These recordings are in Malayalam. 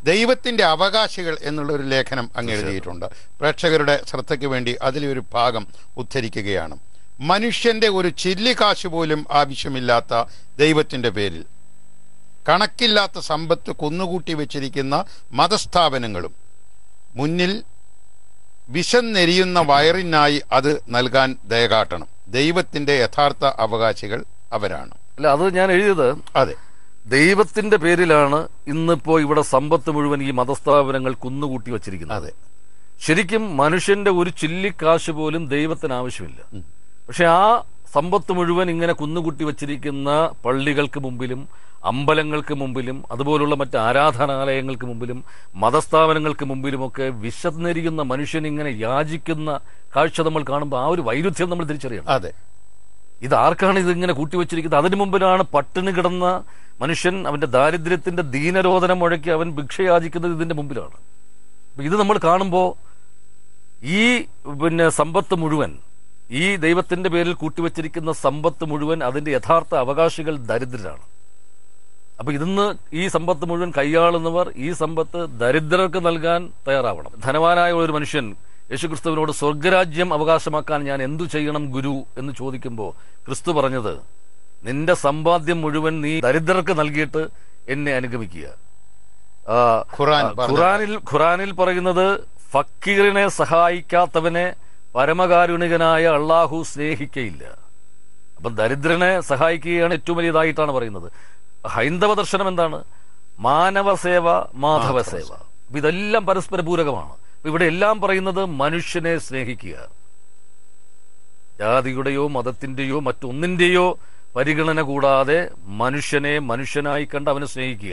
ദൈവത്തിൻ്റെ അവകാശികൾ എന്നുള്ളൊരു ലേഖനം അങ്ങ് എഴുതിയിട്ടുണ്ട്. പ്രേക്ഷകരുടെ ശ്രദ്ധയ്ക്ക് വേണ്ടി അതിലൊരു ഭാഗം ഉദ്ധരിക്കുകയാണ്. മനുഷ്യൻ്റെ ഒരു ചില്ലിക്കാശ് പോലും ആവശ്യമില്ലാത്ത ദൈവത്തിൻ്റെ പേരിൽ കണക്കില്ലാത്ത സമ്പത്ത് കുന്നുകൂട്ടി വെച്ചിരിക്കുന്ന മതസ്ഥാപനങ്ങളും മുന്നിൽ വിശന്നെരിയുന്ന വയറിനായി അത് നൽകാൻ ദയകാട്ടണം. ദൈവത്തിൻ്റെ യഥാർത്ഥ അവകാശികൾ അവരാണ്. അല്ല, അത് ഞാൻ എഴുതിയത് അതെ, ദൈവത്തിന്റെ പേരിലാണ് ഇന്നിപ്പോ ഇവിടെ സമ്പത്ത് മുഴുവൻ ഈ മതസ്ഥാപനങ്ങൾ കുന്നുകൂട്ടി വച്ചിരിക്കുന്നത്. അതെ, ശരിക്കും മനുഷ്യന്റെ ഒരു ചില്ലിക്കാശ് പോലും ദൈവത്തിന് ആവശ്യമില്ല. പക്ഷെ ആ സമ്പത്ത് മുഴുവൻ ഇങ്ങനെ കുന്നുകൂട്ടി വച്ചിരിക്കുന്ന പള്ളികൾക്ക് മുമ്പിലും അമ്പലങ്ങൾക്ക് മുമ്പിലും അതുപോലുള്ള മറ്റ് ആരാധനാലയങ്ങൾക്ക് മുമ്പിലും മതസ്ഥാപനങ്ങൾക്ക് മുമ്പിലുമൊക്കെ വിശന്നെരിയുന്ന മനുഷ്യൻ ഇങ്ങനെ യാചിക്കുന്ന കാഴ്ച നമ്മൾ കാണുമ്പോൾ ആ ഒരു വൈരുദ്ധ്യം നമ്മൾ തിരിച്ചറിയണം. അതെ, ഇതാർക്കാണ് ഇതിങ്ങനെ കൂട്ടിവെച്ചിരിക്കുന്നത്? അതിനു മുമ്പിലാണ് പട്ടിണി കിടന്ന മനുഷ്യൻ അവന്റെ ദാരിദ്ര്യത്തിന്റെ ദീനരോധനം മുഴക്കി അവൻ ഭിക്ഷ യാചിക്കുന്നത് ഇതിന്റെ മുമ്പിലാണ്. ഇത് നമ്മൾ കാണുമ്പോൾ ഈ സമ്പത്ത് മുഴുവൻ, ഈ ദൈവത്തിന്റെ പേരിൽ കൂട്ടിവെച്ചിരിക്കുന്ന സമ്പത്ത് മുഴുവൻ അതിന്റെ യഥാർത്ഥ അവകാശികൾ ദരിദ്രരാണ്. അപ്പൊ ഇതിന്ന് ഈ സമ്പത്ത് മുഴുവൻ കൈയാളുന്നവർ ഈ സമ്പത്ത് ദരിദ്രർക്ക് നൽകാൻ തയ്യാറാവണം. ധനവാനായ ഒരു മനുഷ്യൻ യേശുക്രിസ്തുവിനോട് സ്വർഗരാജ്യം അവകാശമാക്കാൻ ഞാൻ എന്തു ചെയ്യണം ഗുരു എന്ന് ചോദിക്കുമ്പോൾ ക്രിസ്തു പറഞ്ഞത്, നിന്റെ സമ്പാദ്യം മുഴുവൻ നീ ദരിദ്രർക്ക് നൽകിയിട്ട് എന്നെ അനുഗമിക്കുക. ഖുറാനിൽ പറയുന്നത്, ഫക്കീറിനെ സഹായിക്കാത്തവനെ പരമകാരുണികനായ അള്ളാഹു സ്നേഹിക്കയില്ല. അപ്പം ദരിദ്രനെ സഹായിക്കുകയാണ് ഏറ്റവും വലിയതായിട്ടാണ് പറയുന്നത്. ഹൈന്ദവ ദർശനം എന്താണ്? മാനവസേവ, മാധവസേവ. അപ്പൊ ഇതെല്ലാം പരസ്പര പൂരകമാണ്. ഇവിടെ എല്ലാം പറയുന്നത് മനുഷ്യനെ സ്നേഹിക്കുക. ജാതിയുടെയോ മതത്തിന്റെയോ മറ്റൊന്നിന്റെയോ പരിഗണന കൂടാതെ മനുഷ്യനെ മനുഷ്യനായി കണ്ട് അവനെ സ്നേഹിക്കുക.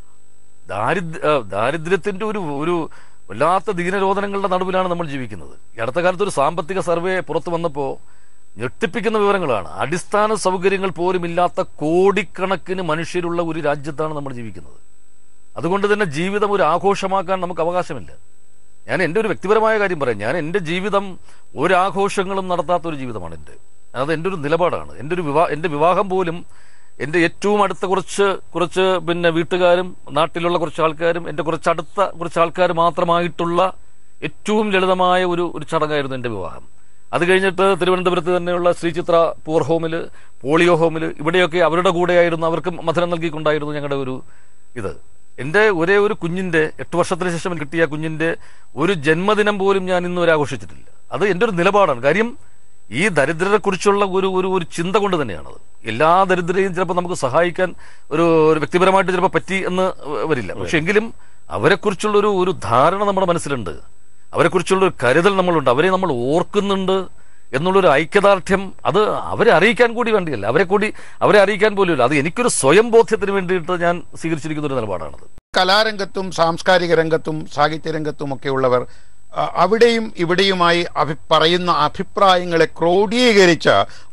ദാരിദ്ര്യത്തിന്റെ ഒരു വല്ലാത്ത ദീനരോധനങ്ങളുടെ നടുവിലാണ് നമ്മൾ ജീവിക്കുന്നത്. ഈ അടുത്ത കാലത്ത് ഒരു സാമ്പത്തിക സർവേ പുറത്തു വന്നപ്പോൾ ഞെട്ടിപ്പിക്കുന്ന വിവരങ്ങളാണ്. അടിസ്ഥാന സൗകര്യങ്ങൾ പോലും ഇല്ലാത്ത കോടിക്കണക്കിന് മനുഷ്യരുള്ള ഒരു രാജ്യത്താണ് നമ്മൾ ജീവിക്കുന്നത്. അതുകൊണ്ട് തന്നെ ജീവിതം ഒരു ആഘോഷമാക്കാൻ നമുക്ക് അവകാശമില്ല. ഞാൻ എൻ്റെ ഒരു വ്യക്തിപരമായ കാര്യം പറയാം. ഞാൻ എൻ്റെ ജീവിതം ഒരാഘോഷങ്ങളും നടത്താത്ത ഒരു ജീവിതമാണ് എൻ്റെ. അത് എൻ്റെ ഒരു നിലപാടാണ്. എൻ്റെ വിവാഹം പോലും എൻ്റെ ഏറ്റവും അടുത്ത കുറച്ച് വീട്ടുകാരും നാട്ടിലുള്ള കുറച്ച് ആൾക്കാരും എൻ്റെ കുറച്ച് ആൾക്കാർ മാത്രമായിട്ടുള്ള ഏറ്റവും ലളിതമായ ഒരു ചടങ്ങായിരുന്നു എൻ്റെ വിവാഹം. അത് കഴിഞ്ഞിട്ട് തിരുവനന്തപുരത്ത് തന്നെയുള്ള ശ്രീചിത്ര പൂർ ഹോമിൽ, പോളിയോ ഹോമിൽ, ഇവിടെയൊക്കെ അവരുടെ കൂടെയായിരുന്നു, അവർക്ക് മധുരം നൽകിക്കൊണ്ടായിരുന്നു ഞങ്ങളുടെ ഒരു ഇത്. എൻ്റെ ഒരേ ഒരു കുഞ്ഞിൻ്റെ 8 വർഷത്തിന് ശേഷം കിട്ടിയ കുഞ്ഞിൻ്റെ ഒരു ജന്മദിനം പോലും ഞാൻ ഇന്ന് വരെ ആഘോഷിച്ചിട്ടില്ല. അത് എൻ്റെ ഒരു നിലപാടാണ്. കാര്യം ഈ ദരിദ്രരെ കുറിച്ചുള്ള ഒരു ചിന്ത കൊണ്ട് തന്നെയാണത്. എല്ലാ ദരിദ്രരെയും ചിലപ്പോൾ നമുക്ക് സഹായിക്കാൻ ഒരു വ്യക്തിപരമായിട്ട് ചിലപ്പോൾ പറ്റി എന്ന് വരില്ല. പക്ഷെ എങ്കിലും അവരെക്കുറിച്ചുള്ള ഒരു ധാരണ നമ്മുടെ മനസ്സിലുണ്ട്, അവരെക്കുറിച്ചുള്ള ഒരു കരുതൽ നമ്മളുണ്ട്, അവരെ നമ്മൾ ഓർക്കുന്നുണ്ട് എന്നുള്ളൊരു ഐക്യദാർഢ്യം. അത് അവരെ അറിയിക്കാൻ കൂടി വേണ്ടിയല്ല, അവരെ അറിയിക്കാൻ പോലുമില്ല. അത് എനിക്കൊരു സ്വയം ബോധ്യത്തിന് വേണ്ടിയിട്ട് ഞാൻ സ്വീകരിച്ചിരിക്കുന്ന ഒരു നിലപാടാണത്. കലാരംഗത്തും സാംസ്കാരിക രംഗത്തും സാഹിത്യരംഗത്തും ഒക്കെ ഉള്ളവർ അവിടെയും ഇവിടെയുമായി പറയുന്ന അഭിപ്രായങ്ങളെ ക്രോഡീകരിച്ച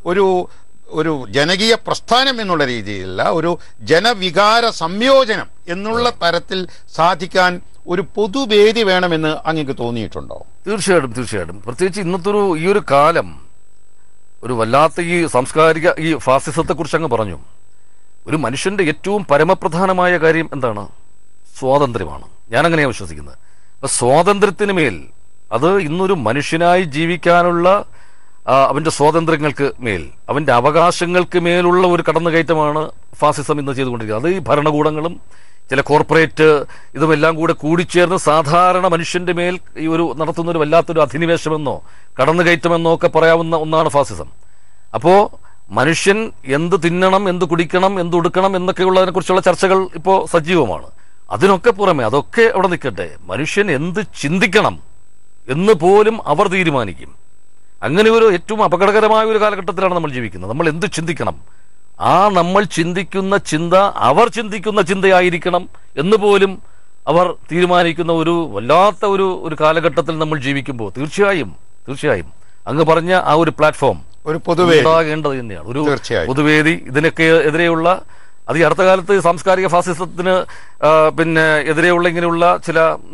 ഒരു ജനകീയ പ്രസ്ഥാനം എന്നുള്ള രീതിയിലുള്ള ഒരു ജനവികാര സംയോജനം എന്നുള്ള തരത്തിൽ സാധിക്കാൻ ഒരു പൊതുവേദി വേണമെന്ന് അങ്ങേക്ക് തോന്നിയിട്ടുണ്ടോ? തീർച്ചയായിട്ടും. പ്രത്യേകിച്ച് ഇന്നത്തെ ഈ ഒരു കാലം ഒരു വല്ലാത്ത ഈ സാംസ്കാരിക ഈ ഫാസിസത്തെ കുറിച്ച് അങ്ങ് പറഞ്ഞു. ഒരു മനുഷ്യന്റെ ഏറ്റവും പരമപ്രധാനമായ കാര്യം എന്താണ്? സ്വാതന്ത്ര്യമാണ്. ഞാനങ്ങനെയാണ് വിശ്വസിക്കുന്നത്. അപ്പൊ സ്വാതന്ത്ര്യത്തിന് മേൽ, അത് ഇന്നൊരു മനുഷ്യനായി ജീവിക്കാനുള്ള അവന്റെ സ്വാതന്ത്ര്യങ്ങൾക്ക് മേൽ, അവന്റെ അവകാശങ്ങൾക്ക് മേലുള്ള ഒരു കടന്നുകയറ്റമാണ് ഫാസിസം ഇന്ന് ചെയ്തുകൊണ്ടിരിക്കുന്നത്. അത് ഈ ഭരണകൂടങ്ങളും ചില കോർപ്പറേറ്റ് ഇതുമെല്ലാം കൂടിച്ചേർന്ന് സാധാരണ മനുഷ്യന്റെ മേൽ ഈ നടത്തുന്ന ഒരു വല്ലാത്തൊരു അധിനിവേശമെന്നോ കടന്നുകയറ്റമെന്നോ ഒക്കെ പറയാവുന്ന ഒന്നാണ് ഫാസിസം. അപ്പോ മനുഷ്യൻ എന്ത് തിന്നണം, എന്ത് കുടിക്കണം, എന്ത് ഉടുക്കണം എന്നൊക്കെയുള്ളതിനെ കുറിച്ചുള്ള ചർച്ചകൾ ഇപ്പോൾ സജീവമാണ്. അതിനൊക്കെ പുറമെ, അതൊക്കെ അവിടെ നിൽക്കട്ടെ, മനുഷ്യൻ എന്ത് ചിന്തിക്കണം എന്ന് പോലും അവർ തീരുമാനിക്കും. അങ്ങനെ ഒരു ഏറ്റവും അപകടകരമായ ഒരു കാലഘട്ടത്തിലാണ് നമ്മൾ ജീവിക്കുന്നത്. നമ്മൾ എന്ത് ചിന്തിക്കണം, നമ്മൾ ചിന്തിക്കുന്ന ചിന്ത അവർ ചിന്തിക്കുന്ന ചിന്തയായിരിക്കണം എന്ന് പോലും അവർ തീരുമാനിക്കുന്ന ഒരു വല്ലാത്ത ഒരു കാലഘട്ടത്തിൽ നമ്മൾ ജീവിക്കുമ്പോൾ തീർച്ചയായും അങ്ങ് പറഞ്ഞ ആ ഒരു പ്ലാറ്റ്ഫോം ഒരു പൊതുവേദി ഉണ്ടാകേണ്ടത് തന്നെയാണ്. ഒരു പൊതുവേദി. ഇതിനൊക്കെ എതിരെയുള്ള, അത് ഈ അടുത്ത കാലത്ത് സാംസ്കാരിക ഫാസിസത്തിന് എതിരെയുള്ള ഇങ്ങനെയുള്ള ചില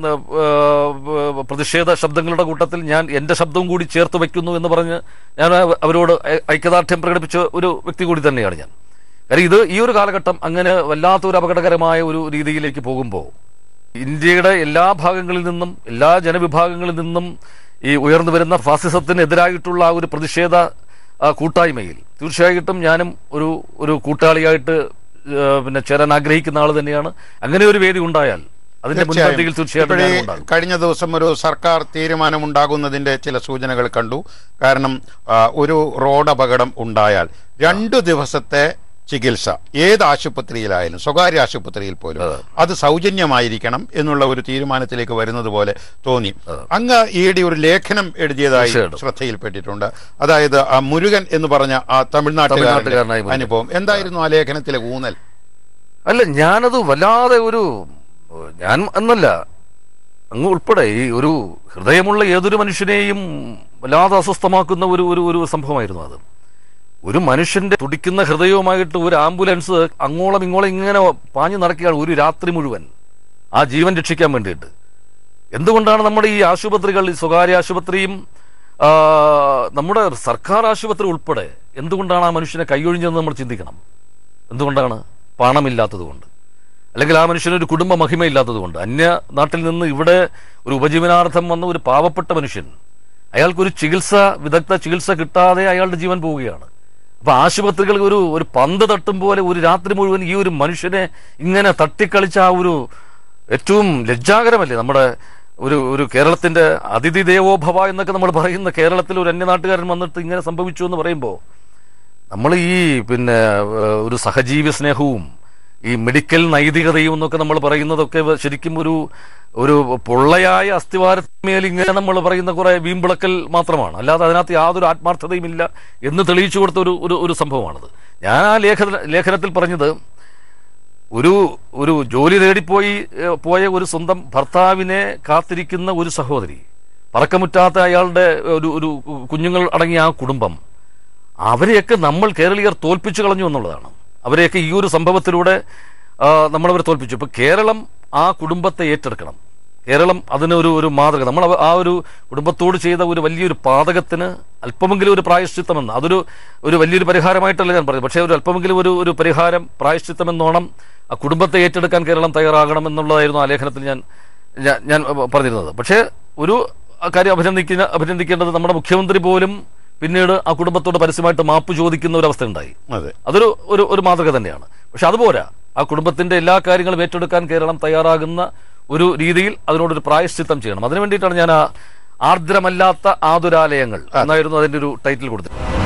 പ്രതിഷേധ ശബ്ദങ്ങളുടെ കൂട്ടത്തിൽ ഞാൻ എന്റെ ശബ്ദവും കൂടി ചേർത്ത് വയ്ക്കുന്നു എന്ന് പറഞ്ഞ് ഞാൻ അവരോട് ഐക്യദാർഢ്യം പ്രകടിപ്പിച്ച ഒരു വ്യക്തി കൂടി തന്നെയാണ് ഞാൻ. കാര്യം ഈ ഒരു കാലഘട്ടം അങ്ങനെ വല്ലാത്തൊരു അപകടകരമായ ഒരു രീതിയിലേക്ക് പോകുമ്പോൾ ഇന്ത്യയുടെ എല്ലാ ഭാഗങ്ങളിൽ നിന്നും എല്ലാ ജനവിഭാഗങ്ങളിൽ നിന്നും ഈ ഉയർന്നു വരുന്ന ഫാസിസത്തിനെതിരായിട്ടുള്ള ആ ഒരു പ്രതിഷേധ കൂട്ടായ്മയിൽ തീർച്ചയായിട്ടും ഞാനും ഒരു കൂട്ടാളിയായിട്ട് ചേരാൻ ആഗ്രഹിക്കുന്ന ആൾ തന്നെയാണ്. അങ്ങനെ ഒരു വേദി ഉണ്ടായാൽ അതിന്റെ മുൻപന്തിയിൽ തീർച്ചയായിട്ടും. കഴിഞ്ഞ ദിവസം ഒരു സർക്കാർ തീരുമാനമുണ്ടാകുന്നതിന്റെ ചില സൂചനകൾ കണ്ടു. കാരണം ഒരു റോഡ് അപകടം ഉണ്ടായാൽ 2 ദിവസത്തെ ചികിത്സ ഏത് ആശുപത്രിയിലായാലും, സ്വകാര്യ ആശുപത്രിയിൽ പോലും, അത് സൗജന്യമായിരിക്കണം എന്നുള്ള ഒരു തീരുമാനത്തിലേക്ക് വരുന്നത് പോലെ തോന്നി. അങ്ങ് ഈയിടെ ഒരു ലേഖനം എഴുതിയതായി ശ്രദ്ധയിൽപ്പെട്ടിട്ടുണ്ട്. അതായത് മുരുകൻ എന്ന് പറഞ്ഞ ആ തമിഴ്നാട്ടുകാരനായ അനുഭവം. എന്തായിരുന്നു ആ ലേഖനത്തിലെ ഊന്നൽ? അല്ല, ഞാനത് വല്ലാതെ ഞാൻ എന്നല്ല, അങ്ങ് ഉൾപ്പെടെ ഈ ഒരു ഹൃദയമുള്ള ഏതൊരു മനുഷ്യനെയും വല്ലാതെ അസ്വസ്ഥമാക്കുന്ന ഒരു സംഭവമായിരുന്നു അത്. ഒരു മനുഷ്യന്റെ തുടിക്കുന്ന ഹൃദയവുമായിട്ട് ഒരു ആംബുലൻസ് അങ്ങോളം ഇങ്ങോളം ഇങ്ങനെ പാഞ്ഞു നടക്കുകയാണ് ഒരു രാത്രി മുഴുവൻ ആ ജീവൻ രക്ഷിക്കാൻ വേണ്ടിയിട്ട്. എന്തുകൊണ്ടാണ് നമ്മുടെ ഈ ആശുപത്രികൾ, ഈ സ്വകാര്യ ആശുപത്രിയും നമ്മുടെ സർക്കാർ ആശുപത്രി ഉൾപ്പെടെ എന്തുകൊണ്ടാണ് ആ മനുഷ്യനെ കൈയൊഴിഞ്ഞതെന്ന് നമ്മൾ ചിന്തിക്കണം. എന്തുകൊണ്ടാണ്? പണമില്ലാത്തത് കൊണ്ട്, അല്ലെങ്കിൽ ആ മനുഷ്യനൊരു കുടുംബ മഹിമയില്ലാത്തത് കൊണ്ട്. അന്യ നാട്ടിൽ നിന്ന് ഇവിടെ ഒരു ഉപജീവനാർത്ഥം വന്ന ഒരു പാവപ്പെട്ട മനുഷ്യൻ, അയാൾക്കൊരു വിദഗ്ധ ചികിത്സ കിട്ടാതെ അയാളുടെ ജീവൻ പോവുകയാണ്. അപ്പൊ ആശുപത്രികൾ ഒരു പന്ത് തട്ടും പോലെ ഒരു രാത്രി മുഴുവൻ ഈ ഒരു മനുഷ്യനെ ഇങ്ങനെ തട്ടിക്കളിച്ച ആ ഒരു ഏറ്റവും ലജ്ജാകരമല്ലേ? നമ്മുടെ ഒരു കേരളത്തിന്റെ അതിഥി ദേവോഭവ എന്നൊക്കെ നമ്മൾ പറയുന്ന കേരളത്തിൽ ഒരു അന്യനാട്ടുകാരൻ വന്നിട്ട് ഇങ്ങനെ സംഭവിച്ചു എന്ന് പറയുമ്പോൾ നമ്മൾ ഈ ഒരു സഹജീവി സ്നേഹവും ഈ മെഡിക്കൽ നൈതികതയും എന്നൊക്കെ നമ്മൾ പറയുന്നതൊക്കെ ശരിക്കും ഒരു പൊള്ളയായ അസ്ഥിവാരത്തിന്മേൽ ഇങ്ങനെ നമ്മൾ പറയുന്ന കുറെ വീമ്പിളക്കൽ മാത്രമാണ്. അല്ലാതെ അതിനകത്ത് യാതൊരു ആത്മാർത്ഥതയും ഇല്ല എന്ന് തെളിയിച്ചു കൊടുത്ത ഒരു സംഭവമാണത്. ഞാൻ ആ ലേഖനത്തിൽ പറഞ്ഞത് ഒരു ജോലി പോയ ഒരു സ്വന്തം ഭർത്താവിനെ കാത്തിരിക്കുന്ന ഒരു സഹോദരി, പറക്കമുറ്റാത്ത അയാളുടെ ഒരു കുഞ്ഞുങ്ങൾ അടങ്ങിയ ആ കുടുംബം, അവരെയൊക്കെ നമ്മൾ കേരളീയർ തോൽപ്പിച്ചു കളഞ്ഞു എന്നുള്ളതാണ്. അവരെയൊക്കെ ഈ ഒരു സംഭവത്തിലൂടെ നമ്മളവരെ തോൽപ്പിച്ചു. ഇപ്പൊ കേരളം ആ കുടുംബത്തെ ഏറ്റെടുക്കണം. കേരളം അതിന് ഒരു മാതൃക. നമ്മൾ ആ ഒരു കുടുംബത്തോട് ചെയ്ത ഒരു വലിയൊരു പാതകത്തിന് അല്പമെങ്കിലും ഒരു പ്രായശ്ചിത്തമെന്ന്, ഒരു വലിയൊരു പരിഹാരമായിട്ടല്ല ഞാൻ പറഞ്ഞത്, പക്ഷേ ഒരു അല്പമെങ്കിലും ഒരു പരിഹാരം, പ്രായശ്ചിത്തമെന്നോണം ആ കുടുംബത്തെ ഏറ്റെടുക്കാൻ കേരളം തയ്യാറാകണം എന്നുള്ളതായിരുന്നു ആ ലേഖനത്തിൽ ഞാൻ പറഞ്ഞിരുന്നത്. പക്ഷേ ഒരു കാര്യം അഭിനന്ദിക്കേണ്ടത്, നമ്മുടെ മുഖ്യമന്ത്രി പോലും പിന്നീട് ആ കുടുംബത്തോട് പരസ്യമായിട്ട് മാപ്പ് ചോദിക്കുന്ന ഒരു അവസ്ഥ ഉണ്ടായി. അതൊരു മാതൃക തന്നെയാണ്. പക്ഷെ അതുപോരാ, ആ കുടുംബത്തിന്റെ എല്ലാ കാര്യങ്ങളും ഏറ്റെടുക്കാൻ കേരളം തയ്യാറാകുന്ന ഒരു രീതിയിൽ അതിനോടൊരു പ്രായശ്ചിത്തം ചെയ്യണം. അതിനു വേണ്ടിയിട്ടാണ് ഞാൻ ആർദ്രമല്ലാത്ത ആതുരാലയങ്ങൾ എന്നായിരുന്നു അതിന്റെ ഒരു ടൈറ്റിൽ കൊടുത്തത്.